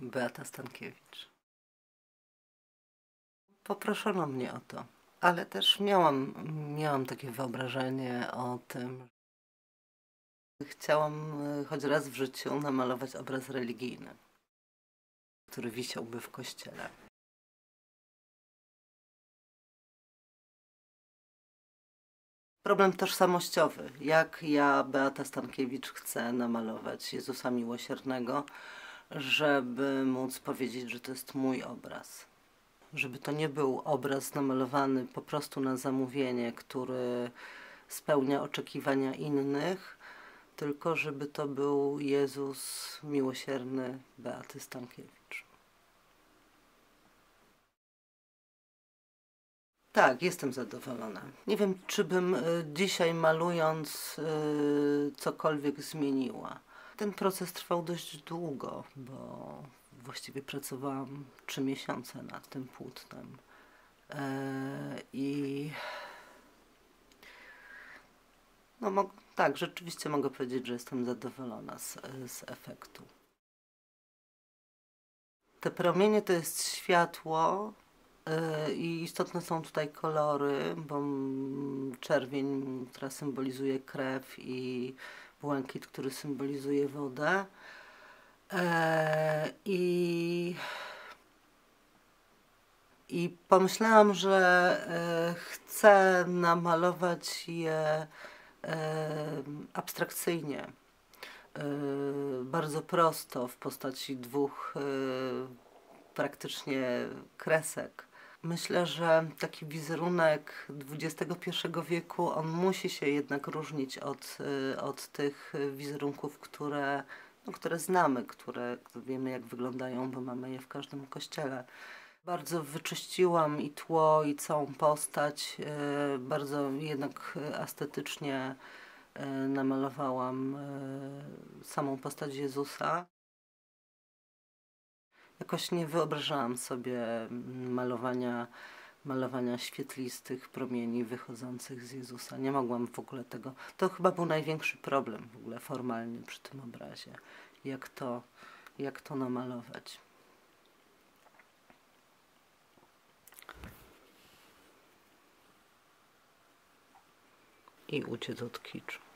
Beata Stankiewicz. Poproszono mnie o to, ale też miałam takie wyobrażenie o tym. Chciałam choć raz w życiu namalować obraz religijny, który wisiałby w kościele. Problem tożsamościowy. Jak ja, Beata Stankiewicz, chcę namalować Jezusa Miłosiernego, żeby móc powiedzieć, że to jest mój obraz. Żeby to nie był obraz namalowany po prostu na zamówienie, który spełnia oczekiwania innych, tylko żeby to był Jezus miłosierny Beaty Stankiewicz. Tak, jestem zadowolona. Nie wiem, czy bym dzisiaj malując cokolwiek zmieniła. Ten proces trwał dość długo, bo właściwie pracowałam 3 miesiące nad tym płótnem. I no, tak, rzeczywiście mogę powiedzieć, że jestem zadowolona z efektu. Te promienie to jest światło i istotne są tutaj kolory, bo czerwień, która symbolizuje krew, i błękit, który symbolizuje wodę. I pomyślałam, że chcę namalować je abstrakcyjnie, bardzo prosto, w postaci 2 praktycznie kresek. Myślę, że taki wizerunek XXI wieku, on musi się jednak różnić od tych wizerunków, które znamy, które wiemy, jak wyglądają, bo mamy je w każdym kościele. Bardzo wyczyściłam i tło, i całą postać, bardzo jednak estetycznie namalowałam samą postać Jezusa. Jakoś nie wyobrażałam sobie malowania świetlistych promieni wychodzących z Jezusa. Nie mogłam w ogóle tego. To chyba był największy problem w ogóle formalny przy tym obrazie. Jak to namalować. I uciec od kiczu.